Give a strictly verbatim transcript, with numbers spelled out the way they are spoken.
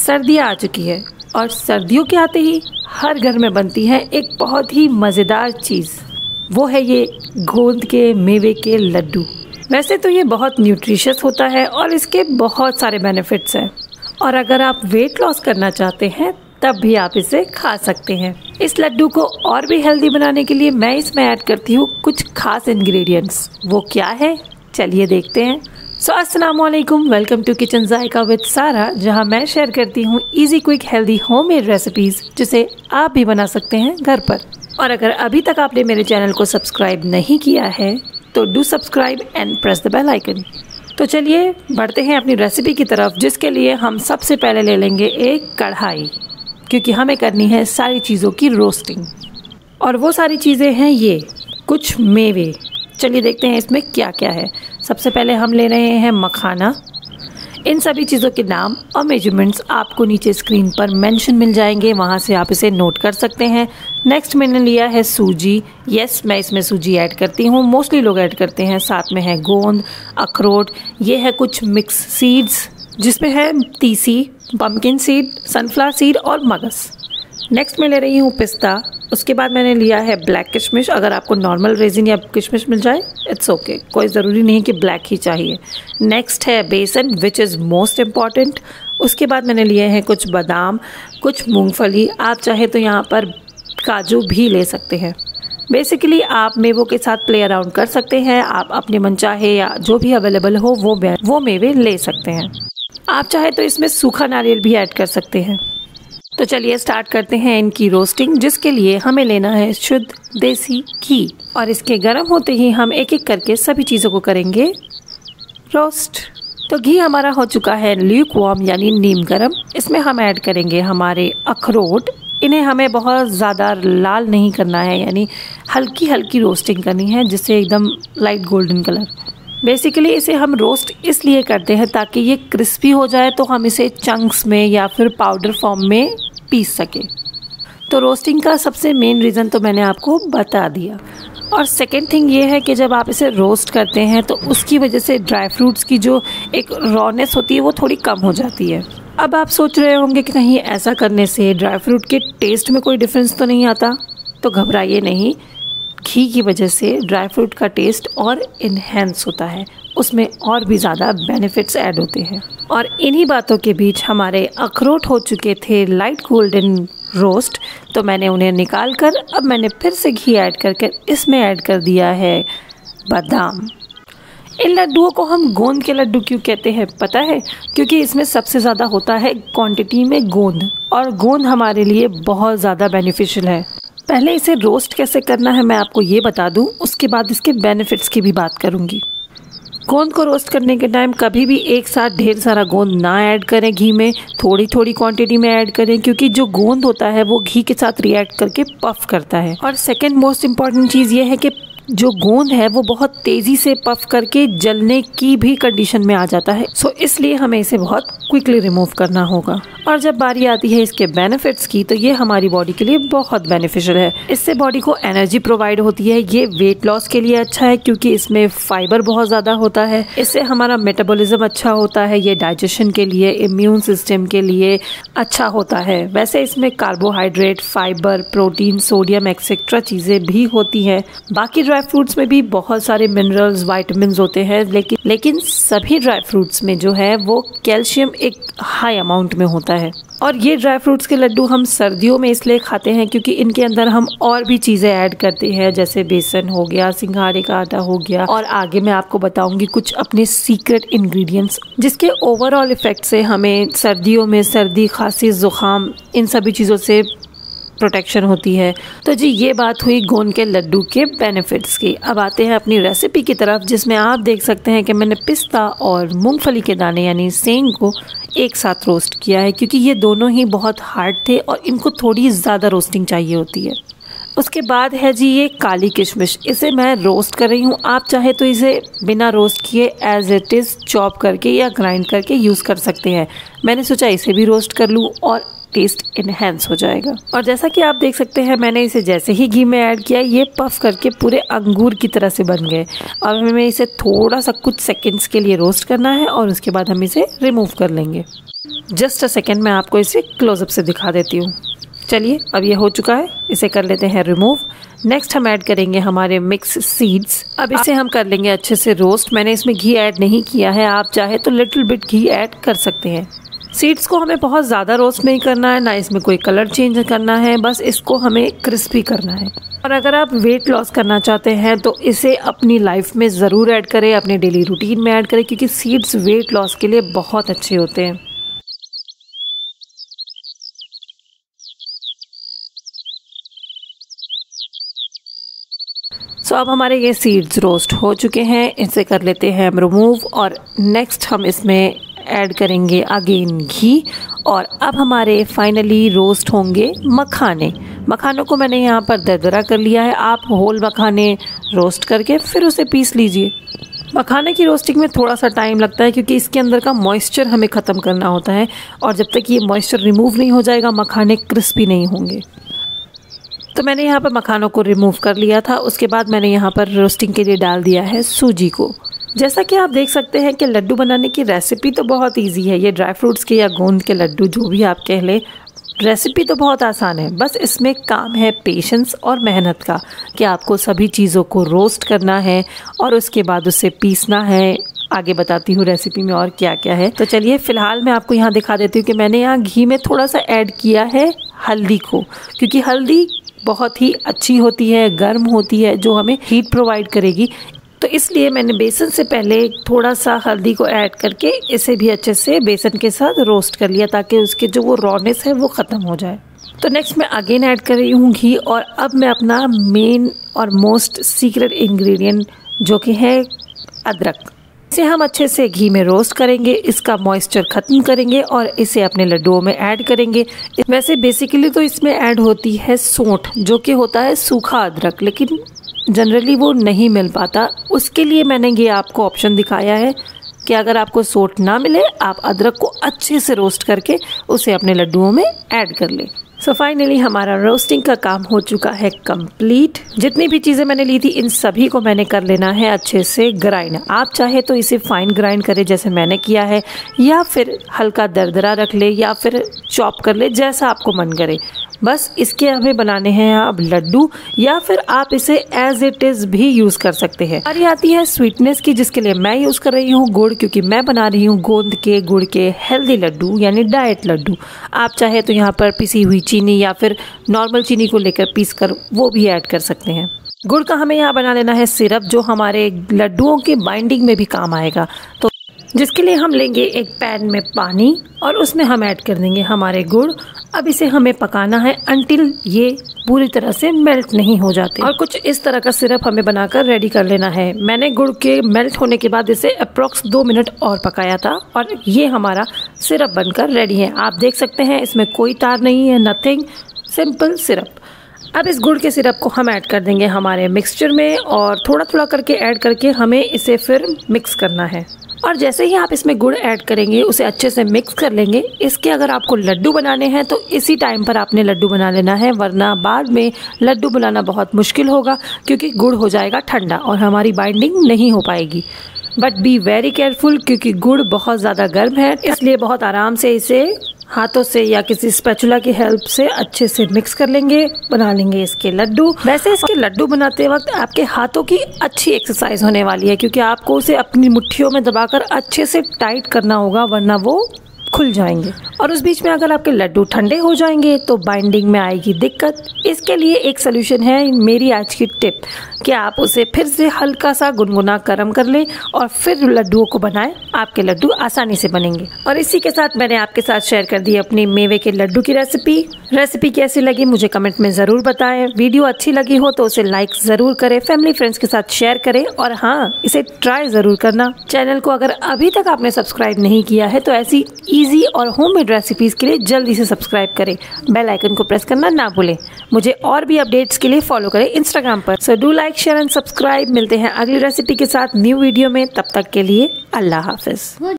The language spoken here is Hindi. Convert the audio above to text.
सर्दियाँ आ चुकी है और सर्दियों के आते ही हर घर में बनती है एक बहुत ही मज़ेदार चीज़, वो है ये गोंद के मेवे के लड्डू। वैसे तो ये बहुत न्यूट्रिशियस होता है और इसके बहुत सारे बेनिफिट्स हैं, और अगर आप वेट लॉस करना चाहते हैं तब भी आप इसे खा सकते हैं। इस लड्डू को और भी हेल्दी बनाने के लिए मैं इसमें ऐड करती हूँ कुछ खास इंग्रेडिएंट्स। वो क्या है, चलिए देखते हैं। सो अस्सलाम वालेकुम, welcome to kitchen Zaika with Sara, जहां मैं शेयर करती हूं easy quick healthy homemade recipes जिसे आप भी बना सकते हैं घर पर। और अगर अभी तक आपने मेरे चैनल को सब्सक्राइब नहीं किया है तो do subscribe and press the bell icon. तो चलिए बढ़ते हैं अपनी रेसिपी की तरफ, जिसके लिए हम सबसे पहले ले लेंगे एक कढ़ाई, क्योंकि हमें करनी है सारी चीज़ों की रोस्टिंग। और वो सारी चीज़ें हैं ये कुछ मेवे। चलिए देखते हैं इसमें क्या क्या है। सबसे पहले हम ले रहे हैं मखाना। इन सभी चीज़ों के नाम और मेजरमेंट्स आपको नीचे स्क्रीन पर मेंशन मिल जाएंगे, वहाँ से आप इसे नोट कर सकते हैं। नेक्स्ट मैंने लिया है सूजी। यस, मैं इसमें सूजी ऐड करती हूँ, मोस्टली लोग ऐड करते हैं। साथ में है गोंद, अखरोट, ये है कुछ मिक्स सीड्स जिसमें है तीसी, पम्पकिन सीड, सनफ्लावर सीड और मगज। नेक्स्ट मैं ले रही हूँ पिस्ता। उसके बाद मैंने लिया है ब्लैक किशमिश। अगर आपको नॉर्मल रेजिन या किशमिश मिल जाए इट्स ओके, कोई ज़रूरी नहीं कि ब्लैक ही चाहिए। नेक्स्ट है बेसन, विच इज़ मोस्ट इम्पॉर्टेंट। उसके बाद मैंने लिए हैं कुछ बादाम, कुछ मूंगफली, आप चाहे तो यहाँ पर काजू भी ले सकते हैं। बेसिकली आप मेवों के साथ प्ले अराउंड कर सकते हैं। आप अपने मनचाहे या जो भी अवेलेबल हो वो वो मेवे ले सकते हैं। आप चाहे तो इसमें सूखा नारियल भी ऐड कर सकते हैं। तो चलिए स्टार्ट करते हैं इनकी रोस्टिंग, जिसके लिए हमें लेना है शुद्ध देसी घी। और इसके गर्म होते ही हम एक एक करके सभी चीज़ों को करेंगे रोस्ट। तो घी हमारा हो चुका है ल्यूक वार्म यानी नीम गर्म। इसमें हम ऐड करेंगे हमारे अखरोट। इन्हें हमें बहुत ज़्यादा लाल नहीं करना है, यानी हल्की हल्की रोस्टिंग करनी है, जिससे एकदम लाइट गोल्डन कलर। बेसिकली इसे हम रोस्ट इसलिए करते हैं ताकि ये क्रिस्पी हो जाए, तो हम इसे चंक्स में या फिर पाउडर फॉर्म में पीस सके। तो रोस्टिंग का सबसे मेन रीज़न तो मैंने आपको बता दिया। और सेकेंड थिंग ये है कि जब आप इसे रोस्ट करते हैं तो उसकी वजह से ड्राई फ्रूट्स की जो एक रॉनेस होती है वो थोड़ी कम हो जाती है। अब आप सोच रहे होंगे कि कहीं ऐसा करने से ड्राई फ्रूट के टेस्ट में कोई डिफरेंस तो नहीं आता, तो घबराइए नहीं। घी की वजह से ड्राई फ्रूट का टेस्ट और इन्हेंस होता है, उसमें और भी ज़्यादा बेनिफिट्स ऐड होते हैं। और इन्हीं बातों के बीच हमारे अखरोट हो चुके थे लाइट गोल्डन रोस्ट, तो मैंने उन्हें निकाल कर अब मैंने फिर से घी ऐड करके इसमें ऐड कर दिया है बादाम। इन लड्डुओं को हम गोंद के लड्डू क्यों कहते हैं पता है? क्योंकि इसमें सबसे ज़्यादा होता है क्वांटिटी में गोंद, और गोंद हमारे लिए बहुत ज़्यादा बेनिफिशियल है। पहले इसे रोस्ट कैसे करना है मैं आपको ये बता दूं, उसके बाद इसके बेनिफिट्स की भी बात करूंगी। गोंद को रोस्ट करने के टाइम कभी भी एक साथ ढेर सारा गोंद ना ऐड करें घी में, थोड़ी थोड़ी क्वांटिटी में ऐड करें, क्योंकि जो गोंद होता है वो घी के साथ रिएक्ट करके पफ करता है। और सेकंड मोस्ट इम्पॉर्टेंट चीज़ ये है कि जो गोंद है वो बहुत तेज़ी से पफ करके जलने की भी कंडीशन में आ जाता है, सो इसलिए हमें इसे बहुत क्विकली रिमूव करना होगा। और जब बारी आती है इसके बेनिफिट्स की, तो ये हमारी बॉडी के लिए बहुत बेनिफिशियल है। इससे बॉडी को एनर्जी प्रोवाइड होती है। ये वेट लॉस के लिए अच्छा है क्योंकि इसमें फाइबर बहुत ज़्यादा होता है। इससे हमारा मेटाबॉलिज्म अच्छा होता है। ये डाइजेशन के लिए, इम्यून सिस्टम के लिए अच्छा होता है। वैसे इसमें carbohydrate, fibre, protein, sodium etcetera चीज़ें भी होती हैं। बाकी ड्राई फ्रूट्स में भी बहुत सारे मिनरल्स, वाइटामिन्स होते हैं, लेकिन लेकिन सभी ड्राई फ्रूट्स में जो है वो कैल्शियम एक हाई अमाउंट में होता है। और ये ड्राई फ्रूट्स के लड्डू हम सर्दियों में इसलिए खाते हैं क्योंकि इनके अंदर हम और भी चीज़ें ऐड करते हैं, जैसे बेसन हो गया, सिंघाड़े का आटा हो गया, और आगे मैं आपको बताऊंगी कुछ अपने सीक्रेट इंग्रेडिएंट्स, जिसके ओवरऑल इफेक्ट से हमें सर्दियों में सर्दी, खांसी, जुकाम, इन सभी चीज़ों से प्रोटेक्शन होती है। तो जी ये बात हुई गोंद के लड्डू के बेनिफिट्स की। अब आते हैं अपनी रेसिपी की तरफ, जिसमें आप देख सकते हैं कि मैंने पिस्ता और मूंगफली के दाने यानी सेंग को एक साथ रोस्ट किया है, क्योंकि ये दोनों ही बहुत हार्ड थे और इनको थोड़ी ज़्यादा रोस्टिंग चाहिए होती है। उसके बाद है जी ये काली किशमिश। इसे मैं रोस्ट कर रही हूँ। आप चाहे तो इसे बिना रोस्ट किए एज इट इज़ चॉप करके या ग्राइंड करके यूज़ कर सकते हैं। मैंने सोचा इसे भी रोस्ट कर लूँ और टेस्ट इनहेंस हो जाएगा। और जैसा कि आप देख सकते हैं मैंने इसे जैसे ही घी में ऐड किया ये पफ करके पूरे अंगूर की तरह से बन गए। और हमें इसे थोड़ा सा कुछ सेकेंड्स के लिए रोस्ट करना है और उसके बाद हम इसे रिमूव कर लेंगे। जस्ट अ सेकेंड मैं आपको इसे क्लोजअप से दिखा देती हूँ। चलिए अब ये हो चुका है, इसे कर लेते हैं रिमूव। नेक्स्ट हम ऐड करेंगे हमारे मिक्स सीड्स। अब इसे हम कर लेंगे अच्छे से रोस्ट। मैंने इसमें घी ऐड नहीं किया है, आप चाहे तो लिटिल बिट घी ऐड कर सकते हैं। सीड्स को हमें बहुत ज़्यादा रोस्ट नहीं करना है, ना इसमें कोई कलर चेंज करना है, बस इसको हमें क्रिस्पी करना है। और अगर आप वेट लॉस करना चाहते हैं तो इसे अपनी लाइफ में ज़रूर ऐड करें, अपने डेली रूटीन में ऐड करें, क्योंकि सीड्स वेट लॉस के लिए बहुत अच्छे होते हैं। सो so, अब हमारे ये सीड्स रोस्ट हो चुके हैं, इसे कर लेते हैं हम रिमूव। और नेक्स्ट हम इसमें ऐड करेंगे अगेन घी। और अब हमारे फाइनली रोस्ट होंगे मखाने। मखानों को मैंने यहाँ पर दरदरा कर लिया है, आप होल मखाने रोस्ट करके फिर उसे पीस लीजिए। मखाने की रोस्टिंग में थोड़ा सा टाइम लगता है क्योंकि इसके अंदर का मॉइस्चर हमें ख़त्म करना होता है, और जब तक ये मॉइस्चर रिमूव नहीं हो जाएगा मखाने क्रिस्पी नहीं होंगे। तो मैंने यहाँ पर मखानों को रिमूव कर लिया था। उसके बाद मैंने यहाँ पर रोस्टिंग के लिए डाल दिया है सूजी को। जैसा कि आप देख सकते हैं कि लड्डू बनाने की रेसिपी तो बहुत इजी है। ये ड्राई फ्रूट्स के या गोंद के लड्डू जो भी आप कह लें, रेसिपी तो बहुत आसान है। बस इसमें काम है पेशेंस और मेहनत का, कि आपको सभी चीज़ों को रोस्ट करना है और उसके बाद उसे पीसना है। आगे बताती हूँ रेसिपी में और क्या क्या है। तो चलिए फ़िलहाल मैं आपको यहाँ दिखा देती हूँ कि मैंने यहाँ घी में थोड़ा सा ऐड किया है हल्दी को, क्योंकि हल्दी बहुत ही अच्छी होती है, गर्म होती है, जो हमें हीट प्रोवाइड करेगी। तो इसलिए मैंने बेसन से पहले थोड़ा सा हल्दी को ऐड करके इसे भी अच्छे से बेसन के साथ रोस्ट कर लिया, ताकि उसके जो वो रॉनेस है वो ख़त्म हो जाए। तो नेक्स्ट मैं अगेन ऐड कर रही हूँ घी। और अब मैं अपना मेन और मोस्ट सीक्रेट इंग्रेडिएंट जो कि है अदरक, इसे हम अच्छे से घी में रोस्ट करेंगे, इसका मॉइस्चर ख़त्म करेंगे और इसे अपने लड्डुओं में ऐड करेंगे। वैसे बेसिकली तो इसमें ऐड होती है सौंठ, जो कि होता है सूखा अदरक, लेकिन जनरली वो नहीं मिल पाता। उसके लिए मैंने ये आपको ऑप्शन दिखाया है कि अगर आपको सौंठ ना मिले, आप अदरक को अच्छे से रोस्ट करके उसे अपने लड्डुओं में ऐड कर लें। सो so फाइनली हमारा रोस्टिंग का काम हो चुका है कंप्लीट। जितनी भी चीज़ें मैंने ली थी इन सभी को मैंने कर लेना है अच्छे से ग्राइंड। आप चाहे तो इसे फाइन ग्राइंड करें जैसे मैंने किया है, या फिर हल्का दरदरा रख ले, या फिर चॉप कर ले, जैसा आपको मन करे। बस इसके हमें बनाने हैं अब लड्डू, या फिर आप इसे एज इट इज भी यूज कर सकते हैं। और ये आती है स्वीटनेस की, जिसके लिए मैं यूज कर रही हूँ गुड़, क्योंकि मैं बना रही हूँ गोंद के गुड़ के हेल्दी लड्डू यानी डाइट लड्डू। आप चाहे तो यहाँ पर पिसी हुई चीनी या फिर नॉर्मल चीनी को लेकर पीस कर वो भी ऐड कर सकते हैं। गुड़ का हमें यहाँ बना लेना है सिरप, जो हमारे लड्डुओं के बाइंडिंग में भी काम आएगा। तो जिसके लिए हम लेंगे एक पैन में पानी और उसमें हम ऐड कर देंगे हमारे गुड़। अब इसे हमें पकाना है अंटिल ये पूरी तरह से मेल्ट नहीं हो जाते, और कुछ इस तरह का सिरप हमें बनाकर रेडी कर लेना है। मैंने गुड़ के मेल्ट होने के बाद इसे अप्रोक्स दो मिनट और पकाया था, और ये हमारा सिरप बनकर रेडी है। आप देख सकते हैं इसमें कोई तार नहीं है, नथिंग, सिंपल सिरप। अब इस गुड़ के सिरप को हम ऐड कर देंगे हमारे मिक्सचर में, और थोड़ा थोड़ा करके ऐड करके हमें इसे फिर मिक्स करना है। और जैसे ही आप इसमें गुड़ ऐड करेंगे उसे अच्छे से मिक्स कर लेंगे। इसके अगर आपको लड्डू बनाने हैं तो इसी टाइम पर आपने लड्डू बना लेना है, वरना बाद में लड्डू बनाना बहुत मुश्किल होगा, क्योंकि गुड़ हो जाएगा ठंडा और हमारी बाइंडिंग नहीं हो पाएगी। बट बी वेरी केयरफुल, क्योंकि गुड़ बहुत ज़्यादा गर्म है, इसलिए बहुत आराम से इसे हाथों से या किसी स्पैचुला की हेल्प से अच्छे से मिक्स कर लेंगे, बना लेंगे इसके लड्डू। वैसे इसके लड्डू बनाते वक्त आपके हाथों की अच्छी एक्सरसाइज होने वाली है, क्योंकि आपको उसे अपनी मुट्ठियों में दबाकर अच्छे से टाइट करना होगा, वरना वो खुल जाएंगे। और उस बीच में अगर आपके लड्डू ठंडे हो जाएंगे तो बाइंडिंग में आएगी दिक्कत। इसके लिए एक सोल्यूशन है, मेरी आज की टिप, कि आप उसे फिर से हल्का सा गुनगुना गर्म कर लें और फिर लड्डुओं को बनाएं। आपके लड्डू आसानी से बनेंगे। और इसी के साथ मैंने आपके साथ शेयर कर दी अपनी मेवे के लड्डू की रेसिपी। रेसिपी कैसी लगी मुझे कमेंट में ज़रूर बताएं। वीडियो अच्छी लगी हो तो उसे लाइक ज़रूर करें, फैमिली फ्रेंड्स के साथ शेयर करें, और हाँ, इसे ट्राई ज़रूर करना। चैनल को अगर अभी तक आपने सब्सक्राइब नहीं किया है तो ऐसी इजी और होममेड रेसिपीज के लिए जल्दी से सब्सक्राइब करें। बेल आइकन को प्रेस करना ना भूलें। मुझे और भी अपडेट्स के लिए फॉलो करें इंस्टाग्राम पर। So do like, share and subscribe. मिलते हैं अगली रेसिपी के साथ न्यू वीडियो में, तब तक के लिए अल्लाह हाफिज।